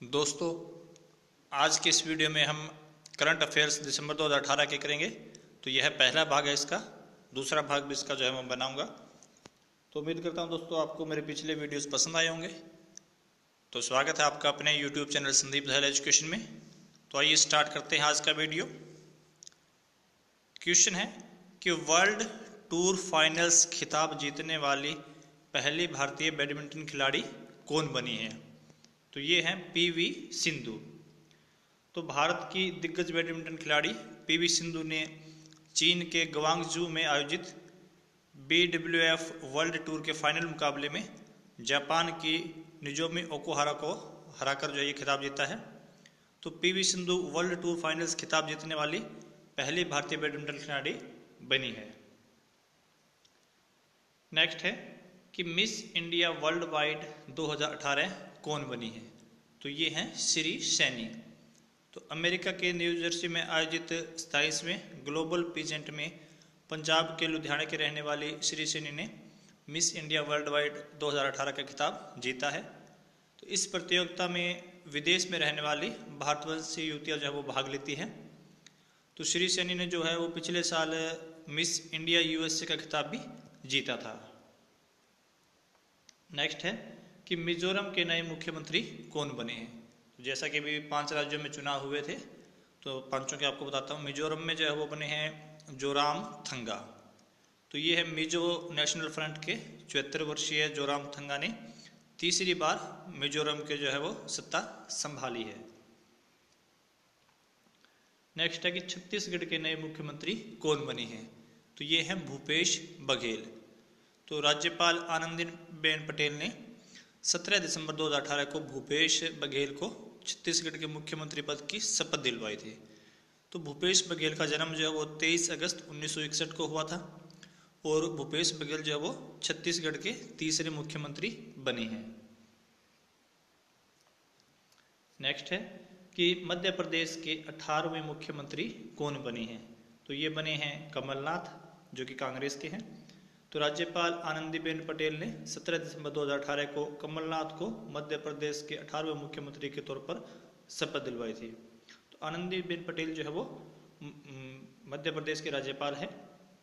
दोस्तों, आज के इस वीडियो में हम करंट अफेयर्स दिसंबर 2018 के करेंगे। तो यह पहला भाग है इसका। दूसरा भाग भी इसका जो है मैं बनाऊंगा। तो उम्मीद करता हूं दोस्तों आपको मेरे पिछले वीडियोस पसंद आए होंगे। तो स्वागत है आपका अपने YouTube channel Sandeep Dahal education में। तो आइए स्टार्ट करते हैं आज का वीडियो। क्वेश्चन है कि वर्ल्ड टूर फाइनल्स खिताब जीतने वाली पहली भारतीय बैडमिंटन खिलाड़ी कौन बनी है? तो ये हैं पीवी सिंधु। तो भारत की दिग्गज बैडमिंटन खिलाड़ी पीवी सिंधु ने चीन के ग्वांगझू में आयोजित BWF वर्ल्ड टूर के फाइनल मुकाबले में जापान की नोजोमी ओकुहारा को हराकर जो ये खिताब जीता है। तो PV Sindhu world tour finals खिताब जीतने वाली पहली भारतीय बैडमिंटन खिलाड़ी बनी है। नेक्स्ट है कि मिस इंडिया वर्ल्ड वाइड 2018 कौन बनी है? तो ये हैं श्री सैनी। तो अमेरिका के न्यू जर्सी में आयोजित 27वें ग्लोबल पीजेंट में पंजाब के लुधियाना के रहने वाली श्री सैनी ने मिस इंडिया वर्ल्ड वाइड 2018 का खिताब जीता है। तो इस प्रतियोगिता में विदेश में रहने वाली भारतवंशी युवतियां जो है वो भाग लेती हैं। तो श्री सैनी ने जो है वो पिछले साल मिस इंडिया USA का खिताब भी जीता था। नेक्स्ट है कि मिजोरम के नए मुख्यमंत्री कौन बने हैं? तो जैसा कि अभी 5 राज्यों में चुनाव हुए थे, तो पांचों के आपको बताता हूँ। मिजोरम में जो है वो बने हैं जोरामथंगा। तो ये है मिजो नेशनल फ्रंट के 74 वर्षीय जोरामथंगा ने तीसरी बार मिजोरम के जो है वो सत्ता संभाली है। नेक्स्ट है कि छत्तीसगढ़ के नए मुख्यमंत्री कौन बने हैं? तो ये हैं भूपेश बघेल। तो राज्यपाल आनंदीबेन पटेल ने 17 दिसंबर 2018 को भूपेश बघेल को छत्तीसगढ़ के मुख्यमंत्री पद की शपथ दिलवाई थी। तो भूपेश बघेल का जन्म जो है वो 23 अगस्त 1961 को हुआ था और भूपेश बघेल जो है वो छत्तीसगढ़ के तीसरे मुख्यमंत्री बने हैं। नेक्स्ट है कि मध्य प्रदेश के 18वें मुख्यमंत्री कौन बने हैं? तो ये बने हैं कमलनाथ, जो कि कांग्रेस के हैं। तो राज्यपाल आनंदीबेन पटेल ने 17 दिसंबर 2018 को कमलनाथ को मध्य प्रदेश के 18वें मुख्यमंत्री के तौर पर शपथ दिलवाई थी। तो आनंदीबेन पटेल जो है वो मध्य प्रदेश के राज्यपाल है।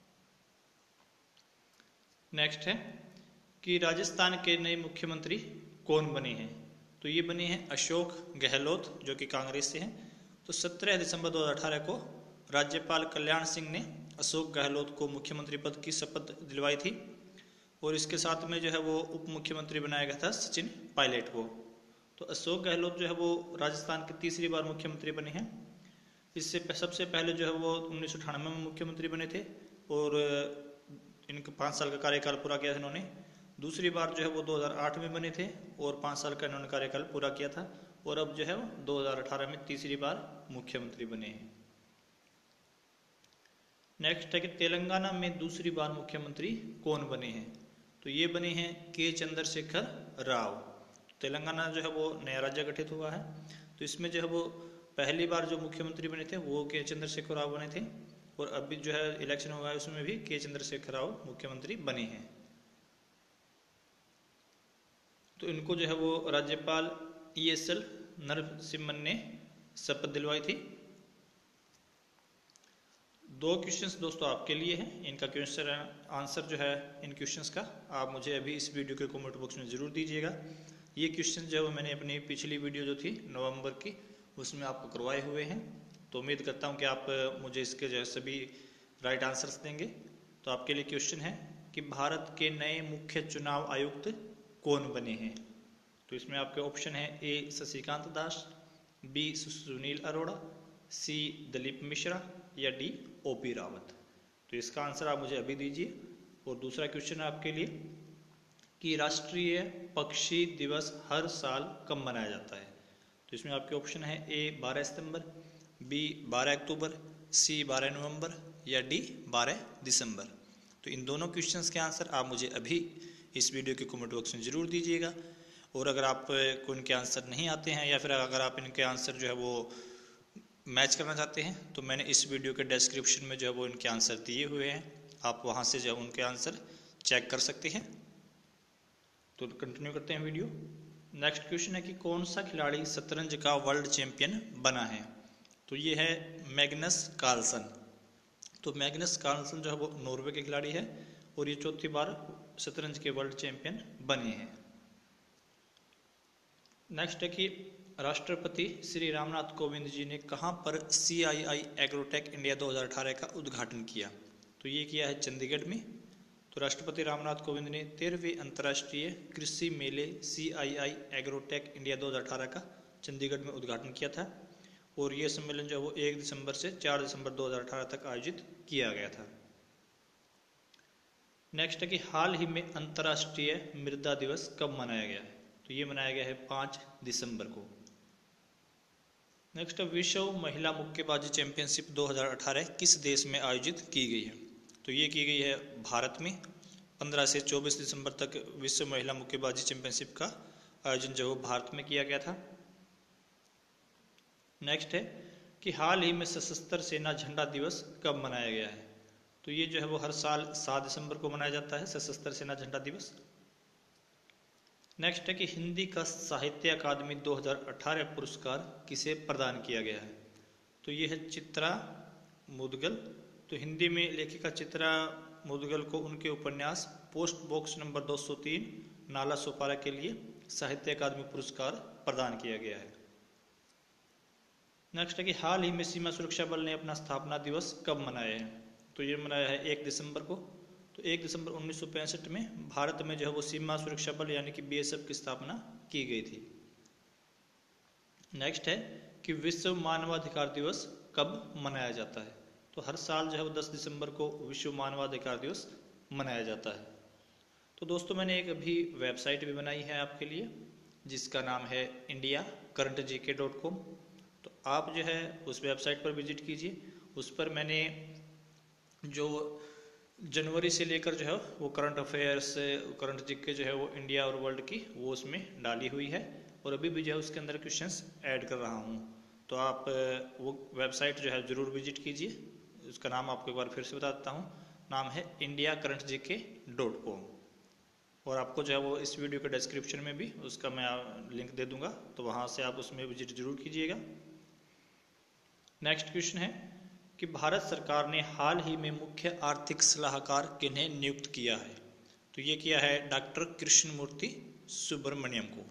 नेक्स्ट है कि राजस्थान के नए मुख्यमंत्री कौन बने हैं? तो ये बने हैं अशोक गहलोत, जो कि कांग्रेस से हैं। तो 17 दिसंबर 2018 को राज्यपाल कल्याण सिंह ने अशोक गहलोत को मुख्यमंत्री पद की शपथ दिलवाई थी और इसके साथ में जो है वो उप मुख्यमंत्री बनाया गया था सचिन पायलट को। तो अशोक गहलोत जो है वो राजस्थान के तीसरी बार मुख्यमंत्री बने हैं। इससे सबसे पहले जो है वो 1998 में मुख्यमंत्री बने थे और इनका 5 साल का कार्यकाल पूरा किया था इन्होंने। दूसरी बार जो है वो 2008 में बने थे और 5 साल का इन्होंने कार्यकाल पूरा किया था और अब जो है वो 2018 में तीसरी बार मुख्यमंत्री बने हैं। नेक्स्ट है कि तेलंगाना में दूसरी बार मुख्यमंत्री कौन बने हैं? तो ये बने हैं के चंद्रशेखर राव। तेलंगाना जो है वो नया राज्य गठित हुआ है। तो इसमें जो है वो पहली बार जो मुख्यमंत्री बने थे वो के चंद्रशेखर राव बने थे और अभी जो है इलेक्शन हुआ है उसमें भी के चंद्रशेखर राव मुख्यमंत्री बने हैं। तो इनको जो है वो राज्यपाल ESL नरसिम्हन ने शपथ दिलवाई थी। 2 क्वेश्चंस दोस्तों आपके लिए हैं। इनका क्वेश्चन आंसर जो है इन क्वेश्चंस का आप मुझे अभी इस वीडियो के कमेंट बॉक्स में ज़रूर दीजिएगा। ये क्वेश्चन जो है मैंने अपनी पिछली वीडियो जो थी नवंबर की उसमें आपको करवाए हुए हैं। तो उम्मीद करता हूँ कि आप मुझे इसके जो है सभी राइट आंसर्स देंगे। तो आपके लिए क्वेश्चन है कि भारत के नए मुख्य चुनाव आयुक्त कौन बने हैं? तो इसमें आपके ऑप्शन है A Shashikant Das, B Sunil Arora, C Dalip Mishra या D OP रावत। तो इसका आंसर आप मुझे अभी दीजिए। और दूसरा क्वेश्चन है आपके लिए कि राष्ट्रीय पक्षी दिवस हर साल कब मनाया जाता है? तो इसमें आपके ऑप्शन है A 12 September, B 12 October, C 12 नवंबर या D 12 दिसंबर। तो इन दोनों क्वेश्चंस के आंसर आप मुझे अभी इस वीडियो के कमेंट बॉक्स में ज़रूर दीजिएगा। और अगर आपको इनके आंसर नहीं आते हैं या फिर अगर आप इनके आंसर जो है वो मैच करना चाहते हैं तो मैंने इस वीडियो के डिस्क्रिप्शन में जो है वो इनके आंसर दिए हुए हैं। आप वहां से जो है उनके आंसर चेक कर सकते हैं। तो कंटिन्यू करते हैं वीडियो। नेक्स्ट क्वेश्चन है कि कौन सा खिलाड़ी शतरंज का वर्ल्ड चैंपियन बना है। तो ये है मैग्नस कार्लसन। तो मैग्नस कार्लसन जो है वो नॉर्वे के खिलाड़ी है और ये चौथी बार शतरंज के वर्ल्ड चैंपियन बने हैं। नेक्स्ट है कि राष्ट्रपति श्री रामनाथ कोविंद जी ने कहां पर CII एग्रोटेक इंडिया 2018 का उद्घाटन किया। तो ये किया है चंडीगढ़ में। तो राष्ट्रपति रामनाथ कोविंद ने 13वें अंतर्राष्ट्रीय कृषि मेले CII एग्रोटेक इंडिया 2018 का चंडीगढ़ में उद्घाटन किया था और ये सम्मेलन जो है वो 1 दिसंबर से 4 दिसंबर 2018 तक आयोजित किया गया था। नेक्स्ट है कि हाल ही में अंतर्राष्ट्रीय मृदा दिवस कब मनाया गया है। तो ये मनाया गया है 5 दिसंबर को। नेक्स्ट विश्व महिला मुक्केबाजी चैंपियनशिप 2018 किस देश में आयोजित की गई है। तो ये की गई है भारत में। 15 से 24 दिसंबर तक विश्व महिला मुक्केबाजी चैंपियनशिप का आयोजन जो भारत में किया गया था। नेक्स्ट है कि हाल ही में सशस्त्र सेना झंडा दिवस कब मनाया गया है। तो ये जो है वो हर साल 7 दिसंबर को मनाया जाता है सशस्त्र सेना झंडा दिवस। नेक्स्ट है कि हिंदी का साहित्य अकादमी 2018 पुरस्कार किसे प्रदान किया गया है। तो ये है चित्रा मुदगल। तो हिंदी में लेखिका चित्रा मुदगल को उनके उपन्यास post box number 203 Nala Sopara के लिए साहित्य अकादमी पुरस्कार प्रदान किया गया है। नेक्स्ट है कि हाल ही में सीमा सुरक्षा बल ने अपना स्थापना दिवस कब मनाया है। तो ये मनाया है 1 दिसंबर को। तो 1 दिसंबर 1965 में भारत में जो है वो सीमा सुरक्षा बल यानी कि BSF की स्थापना की गई थी। नेक्स्ट है कि विश्व मानवाधिकार दिवस कब मनाया जाता है। तो हर साल जो है वो 10 दिसंबर को विश्व मानवाधिकार दिवस मनाया जाता है। तो दोस्तों मैंने एक अभी वेबसाइट भी बनाई है आपके लिए जिसका नाम है indiacurrentgk.com। तो आप जो है उस वेबसाइट पर विजिट कीजिए। उस पर मैंने जो जनवरी से लेकर जो है वो करंट अफेयर्स करंट जीके जो है वो इंडिया और वर्ल्ड की वो उसमें डाली हुई है और अभी भी जो है उसके अंदर क्वेश्चंस ऐड कर रहा हूँ। तो आप वो वेबसाइट जो है ज़रूर विजिट कीजिए। उसका नाम आपको एक बार फिर से बता देता हूँ। नाम है indiacurrentgk.com और आपको जो है वो इस वीडियो के डिस्क्रिप्शन में भी उसका मैं लिंक दे दूंगा। तो वहाँ से आप उसमें विजिट जरूर कीजिएगा। नेक्स्ट क्वेश्चन है कि भारत सरकार ने हाल ही में मुख्य आर्थिक सलाहकार किन्हें नियुक्त किया है। तो ये किया है डॉक्टर कृष्णमूर्ति सुब्रमण्यम को।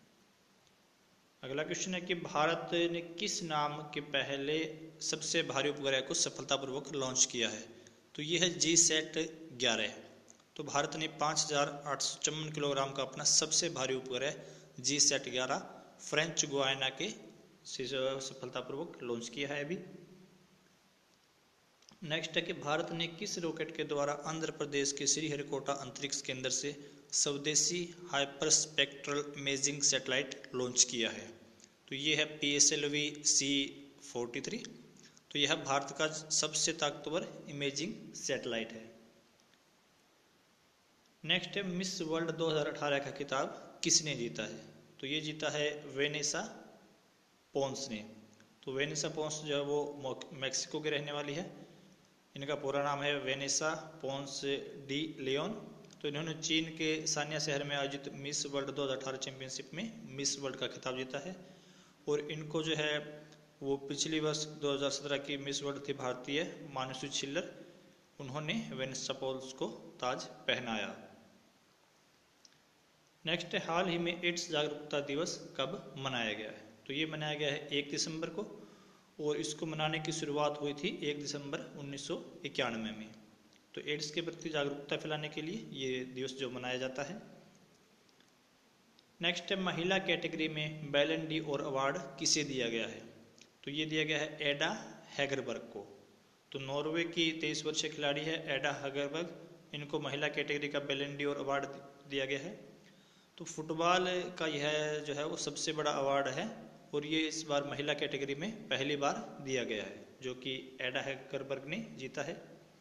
अगला क्वेश्चन है कि भारत ने किस नाम के पहले सबसे भारी उपग्रह को सफलतापूर्वक लॉन्च किया है। तो ये है GSAT 11। तो भारत ने 5854 किलोग्राम का अपना सबसे भारी उपग्रह GSAT 11 फ्रेंच गुयाना के सफलतापूर्वक लॉन्च किया है अभी। नेक्स्ट है कि भारत ने किस रॉकेट के द्वारा आंध्र प्रदेश के श्रीहरिकोटा अंतरिक्ष केंद्र से स्वदेशी हाइपरस्पेक्ट्रल इमेजिंग सैटेलाइट लॉन्च किया है। तो ये है PSLV C43। तो यह भारत का सबसे ताकतवर इमेजिंग सैटेलाइट है। नेक्स्ट है मिस वर्ल्ड 2018 का खिताब किसने जीता है। तो ये जीता है वेनेसा पोंस ने। तो वेनेसा पोंस जो है वो मैक्सिको के रहने वाली है। इनका पूरा नाम है वेनेसा पोंस डी लियोन। तो इन्होंने चीन के सानिया शहर में आयोजित मिस वर्ल्ड 2018 चैंपियनशिप में मिस वर्ल्ड का खिताब जीता है और इनको जो है वो पिछली वर्ष 2017 की मिस वर्ल्ड थी भारतीय मानुषी छिल्लर। उन्होंने वेनेसा पोंस को ताज पहनाया। नेक्स्ट है हाल ही में एड्स जागरूकता दिवस कब मनाया गया है। तो ये मनाया गया है 1 दिसंबर को और इसको मनाने की शुरुआत हुई थी 1 दिसंबर 1991 में। तो एड्स के प्रति जागरूकता फैलाने के लिए ये दिवस जो मनाया जाता है। नेक्स्ट है महिला कैटेगरी में बैलन डी और अवार्ड किसे दिया गया है। तो ये दिया गया है एडा हैगरबर्ग को। तो नॉर्वे की 23 वर्षीय खिलाड़ी है एडा हैगरबर्ग। इनको महिला कैटेगरी का बैलन डी और अवार्ड दिया गया है। तो फुटबॉल का यह जो है वो सबसे बड़ा अवार्ड है और ये इस बार महिला कैटेगरी में पहली बार दिया गया है जो कि एडा हैगरबर्ग ने जीता है।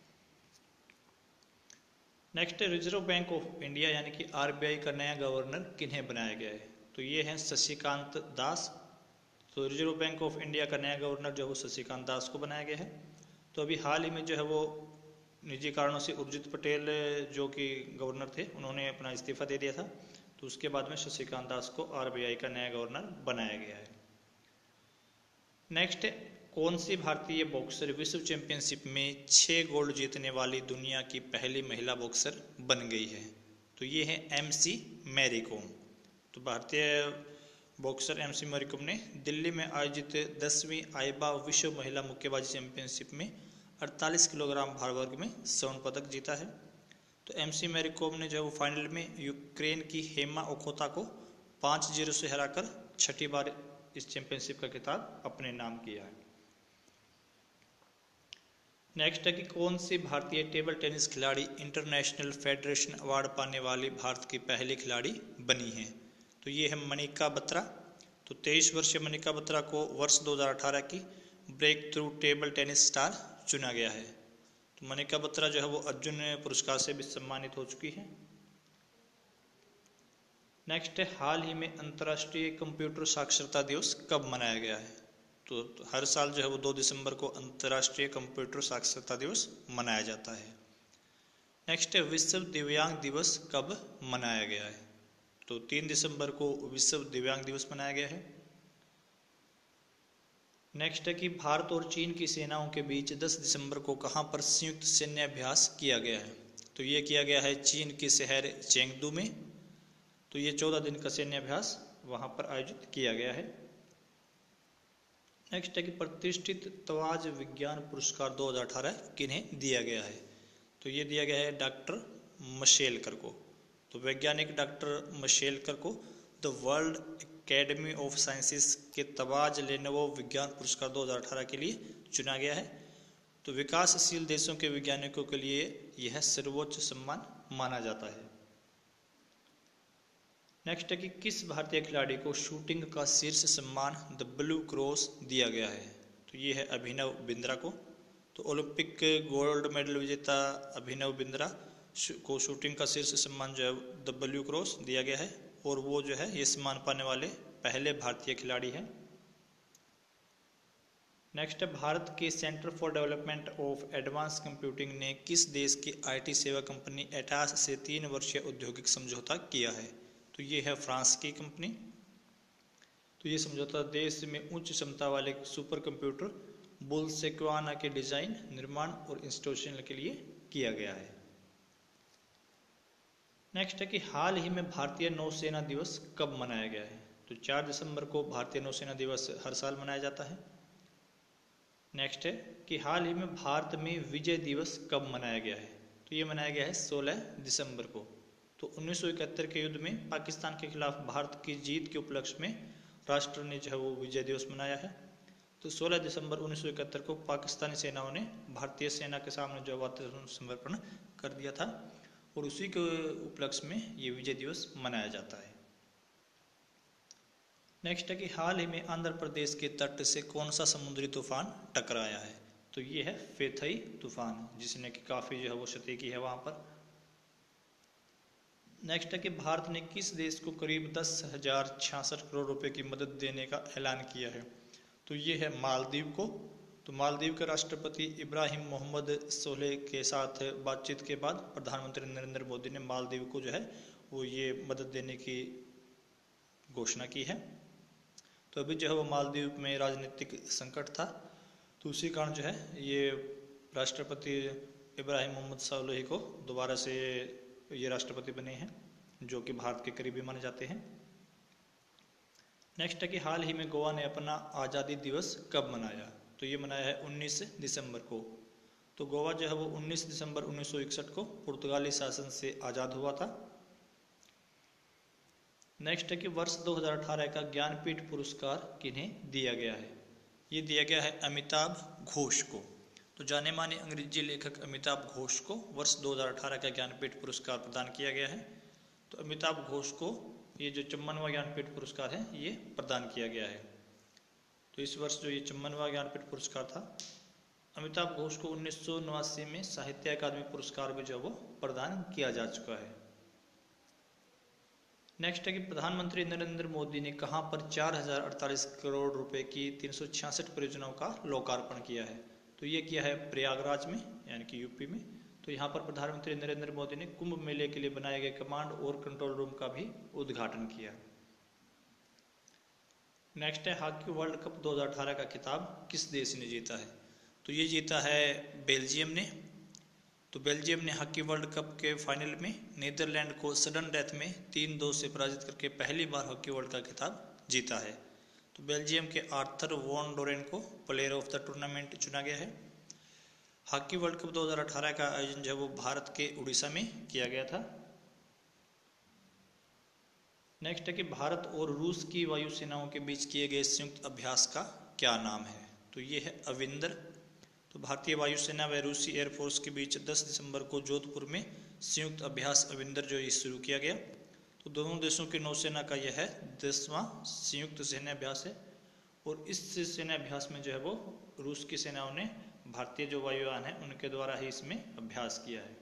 नेक्स्ट है रिजर्व बैंक ऑफ इंडिया यानी कि RBI का नया गवर्नर किन्हें बनाया गया है। तो ये हैं शशिकांत दास। तो रिजर्व बैंक ऑफ इंडिया का नया गवर्नर जो है वो शशिकांत दास को बनाया गया है। तो अभी हाल ही में जो है वो निजी कारणों से उर्जित पटेल जो कि गवर्नर थे उन्होंने अपना इस्तीफा दे दिया था। तो उसके बाद में शशिकांत दास को आरबीआई का नया गवर्नर बनाया गया है। नेक्स्ट, कौन सी भारतीय बॉक्सर विश्व चैंपियनशिप में 6 गोल्ड जीतने वाली दुनिया की पहली महिला बॉक्सर बन गई है? तो ये है MC मैरी कॉम। तो भारतीय बॉक्सर MC मैरी कॉम ने दिल्ली में आयोजित 10वीं आईबा विश्व महिला मुक्केबाजी चैंपियनशिप में 48 किलोग्राम भार वर्ग में स्वर्ण पदक जीता है। तो MC मैरी कॉम ने जो फाइनल में यूक्रेन की हेमा ओखोता को 5-0 से हराकर छठी बार इस चैंपियनशिप का खिताब अपने नाम किया है। नेक्स्ट है कि कौन सी भारतीय टेबल टेनिस खिलाड़ी इंटरनेशनल फेडरेशन अवार्ड पाने वाली भारत की पहली खिलाड़ी बनी है? तो ये है मनिका बत्रा। तो 23 वर्षीय मनिका बत्रा को वर्ष 2018 की breakthrough table tennis star चुना गया है। तो मनिका बत्रा जो है वो अर्जुन पुरस्कार से भी सम्मानित हो चुकी है। नेक्स्ट है, हाल ही में अंतर्राष्ट्रीय कंप्यूटर साक्षरता दिवस कब मनाया गया है? तो हर साल जो है वो 2 दिसंबर को अंतर्राष्ट्रीय कंप्यूटर साक्षरता दिवस मनाया जाता है। नेक्स्ट है, विश्व दिव्यांग दिवस कब मनाया गया है? तो 3 दिसंबर को विश्व दिव्यांग दिवस मनाया गया है। नेक्स्ट है कि भारत और चीन की सेनाओं के बीच 10 दिसंबर को कहां पर संयुक्त सैन्य अभ्यास किया गया है? तो ये किया गया है चीन के शहर चेंगदू में। तो ये 14 दिन का सैन्य अभ्यास वहां पर आयोजित किया गया है। नेक्स्ट है कि प्रतिष्ठित तवाज विज्ञान पुरस्कार 2018 किन्हें दिया गया है? तो ये दिया गया है डॉक्टर मशेलकर को। तो वैज्ञानिक डॉक्टर मशेलकर को the world academy of sciences के तवाज लेनोवो विज्ञान पुरस्कार 2018 के लिए चुना गया है। तो विकासशील देशों के वैज्ञानिकों के लिए यह सर्वोच्च सम्मान माना जाता है। नेक्स्ट है कि किस भारतीय खिलाड़ी को शूटिंग का शीर्ष सम्मान द ब्लू क्रॉस दिया गया है? तो ये है अभिनव बिंद्रा को। तो ओलंपिक गोल्ड मेडल विजेता अभिनव बिंद्रा को शूटिंग का शीर्ष सम्मान जो है द ब्लू क्रॉस दिया गया है और वो जो है ये सम्मान पाने वाले पहले भारतीय खिलाड़ी हैं। नेक्स्ट है, भारत के centre for development of advance computing ने किस देश की IT सेवा कंपनी एटास से 3 वर्षीय औद्योगिक समझौता किया है? तो ये है फ्रांस की कंपनी। तो ये समझौता देश में उच्च क्षमता वाले सुपर कंप्यूटर बुलसेक्वाना के डिजाइन, निर्माण और इंस्टॉलेशन के लिए किया गया है। नेक्स्ट है कि हाल ही में भारतीय नौसेना दिवस कब मनाया गया है? तो 4 दिसंबर को भारतीय नौसेना दिवस हर साल मनाया जाता है। नेक्स्ट है कि हाल ही में भारत में विजय दिवस कब मनाया गया है? तो ये मनाया गया है 16 दिसंबर को। तो 1971 के युद्ध में पाकिस्तान के खिलाफ भारत की जीत के उपलक्ष्य में राष्ट्र ने जो है वो विजय दिवस मनाया है। तो 16 दिसंबर 1971 को पाकिस्तानी सेनाओं ने भारतीय सेना के सामने जो आत्मसमर्पण कर दिया था और उसी के उपलक्ष्य में ये विजय दिवस मनाया जाता है। नेक्स्ट है कि हाल ही में आंध्र प्रदेश के तट से कौन सा समुद्री तूफान टकराया है? तो ये है फेथई तूफान, जिसने कि काफी जो है वो क्षति की है वहां पर। नेक्स्ट है कि भारत ने किस देश को करीब 10,066 करोड़ रुपए की मदद देने का ऐलान किया है? तो ये है मालदीव को। तो मालदीव के राष्ट्रपति इब्राहिम मोहम्मद सोलेह के साथ बातचीत के बाद प्रधानमंत्री नरेंद्र मोदी ने मालदीव को जो है वो ये मदद देने की घोषणा की है। तो अभी जो है वो मालदीव में राजनीतिक संकट था, तो उसी कारण जो है ये राष्ट्रपति इब्राहिम मोहम्मद सोलेह को दोबारा से ये राष्ट्रपति बने हैं, जो कि भारत के करीबी माने जाते हैं। नेक्स्ट है कि हाल ही में गोवा ने अपना आज़ादी दिवस कब मनाया? तो ये मनाया है 19 दिसंबर को। तो गोवा जो है वो 19 दिसंबर 1961 को पुर्तगाली शासन से आज़ाद हुआ था। नेक्स्ट है कि वर्ष 2018 का ज्ञानपीठ पुरस्कार किन्हें दिया गया है? ये दिया गया है अमिताभ घोष को। तो जाने माने अंग्रेजी लेखक अमिताभ घोष को वर्ष 2018 का ज्ञानपीठ पुरस्कार प्रदान किया गया है। तो अमिताभ घोष को ये जो 54वां ज्ञानपीठ पुरस्कार है ये प्रदान किया गया है। तो इस वर्ष जो ये 54वां ज्ञानपीठ पुरस्कार था, अमिताभ घोष को 1989 में साहित्य अकादमी पुरस्कार भी जो वो प्रदान किया जा चुका है। नेक्स्ट है कि प्रधानमंत्री नरेंद्र मोदी ने कहां पर 4048 करोड़ रुपए की 366 परियोजनाओं का लोकार्पण किया है? तो ये किया है प्रयागराज में, यानी कि यूपी में। तो यहाँ पर प्रधानमंत्री नरेंद्र मोदी ने कुंभ मेले के लिए बनाए गए कमांड और कंट्रोल रूम का भी उद्घाटन किया। नेक्स्ट है हॉकी वर्ल्ड कप 2018 का खिताब किस देश ने जीता है? तो ये जीता है बेल्जियम ने। तो बेल्जियम ने हॉकी वर्ल्ड कप के फाइनल में नीदरलैंड को सडन डेथ में 3-2 से पराजित करके पहली बार हॉकी वर्ल्ड का खिताब जीता है। तो बेल्जियम के आर्थर वॉन डोरेन को प्लेयर ऑफ द टूर्नामेंट चुना गया है। हॉकी वर्ल्ड कप 2018 का आयोजन जो है वो भारत के उड़ीसा में किया गया था। नेक्स्ट है कि भारत और रूस की वायुसेनाओं के बीच किए गए संयुक्त अभ्यास का क्या नाम है? तो ये है अविंदर। तो भारतीय वायुसेना व रूसी एयरफोर्स के बीच 10 दिसंबर को जोधपुर में संयुक्त अभ्यास अविंदर जो शुरू किया गया। तो दोनों देशों की नौसेना का यह है 10वां संयुक्त सैन्य अभ्यास है और इस सैन्य अभ्यास में जो है वो रूस की सेनाओं ने भारतीय जो वायुयान है उनके द्वारा ही इसमें अभ्यास किया है।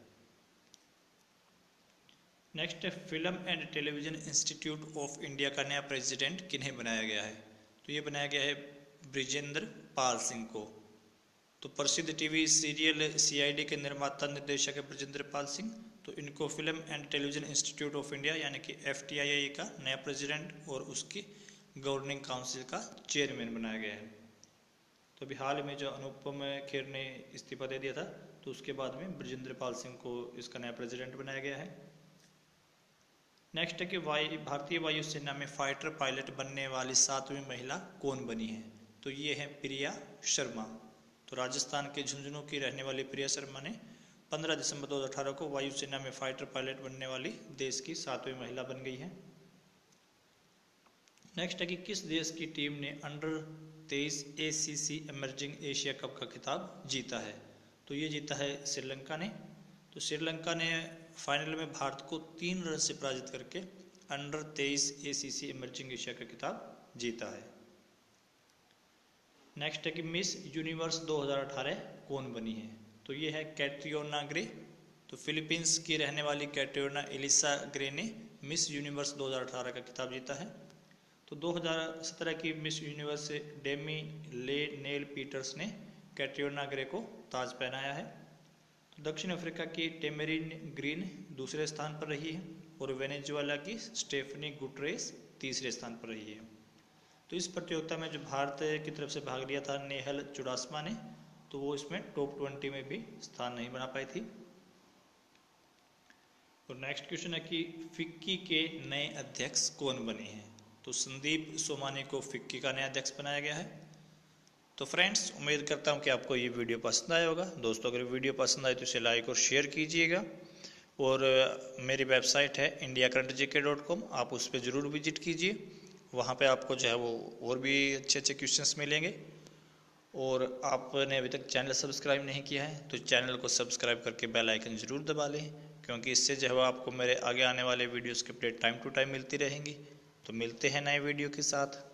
नेक्स्ट है film and television institute of India का नया प्रेसिडेंट किन्हें बनाया गया है? तो ये बनाया गया है ब्रिजेंद्र पाल सिंह को। तो प्रसिद्ध टीवी सीरियल CID के निर्माता निर्देशक है ब्रिजेंद्र पाल सिंह। तो इनको film and television institute of India यानी कि FTII का नया प्रेसिडेंट और उसकी गवर्निंग काउंसिल का चेयरमैन बनाया गया है। तो अभी हाल में जो अनुपम खेर ने इस्तीफा दे दिया था तो उसके बाद में ब्रिजेंद्र पाल सिंह को इसका नया प्रेसिडेंट बनाया गया है। नेक्स्ट है कि भारतीय वायुसेना में फाइटर पायलट बनने वाली 7वीं महिला कौन बनी है? तो ये है प्रिया शर्मा। तो राजस्थान के झुंझुनू की रहने वाली प्रिया शर्मा ने 15 दिसंबर 2018 को वायुसेना में फाइटर पायलट बनने वाली देश की 7वीं महिला बन गई है। नेक्स्ट है कि किस देश की टीम ने under 23 ACC emerging Asia cup का खिताब जीता है? तो ये जीता है श्रीलंका ने। तो श्रीलंका ने फाइनल में भारत को 3 रन से पराजित करके अंडर 23 ACC इमर्जिंग एशिया का खिताब जीता है। नेक्स्ट है कि मिस यूनिवर्स 2018 कौन बनी है? तो ये है कैट्रियोना ग्रे। तो फिलीपींस की रहने वाली कैट्रियोना एलिसा ग्रे ने मिस यूनिवर्स 2018 का खिताब जीता है। तो 2017 की मिस यूनिवर्स से डेमी ले नेल पीटर्स ने कैट्रियोना ग्रे को ताज पहनाया है। तो दक्षिण अफ्रीका की टेमेरिन ग्रीन दूसरे स्थान पर रही है और वेनेजुएला की स्टेफनी गुटरेस तीसरे स्थान पर रही है। तो इस प्रतियोगिता में जो भारत की तरफ से भाग लिया था नेहल चुडासमा ने, तो वो इसमें टॉप 20 में भी स्थान नहीं बना पाई थी। और नेक्स्ट क्वेश्चन है कि फिक्की के नए अध्यक्ष कौन बने हैं? तो संदीप सोमानी को फिक्की का नया अध्यक्ष बनाया गया है। तो फ्रेंड्स, उम्मीद करता हूँ कि आपको ये वीडियो पसंद आया होगा। दोस्तों, अगर वीडियो पसंद आए तो इसे लाइक और शेयर कीजिएगा। और मेरी वेबसाइट है indiacurrentgk.com, आप उस पर ज़रूर विजिट कीजिए। वहाँ पे आपको जो है वो और भी अच्छे अच्छे क्वेश्चंस मिलेंगे। और आपने अभी तक चैनल सब्सक्राइब नहीं किया है तो चैनल को सब्सक्राइब करके बेल आइकन ज़रूर दबा लें, क्योंकि इससे जो है आपको मेरे आगे आने वाले वीडियोस के अपडेट टाइम टू टाइम मिलती रहेंगी। तो मिलते हैं नए वीडियो के साथ।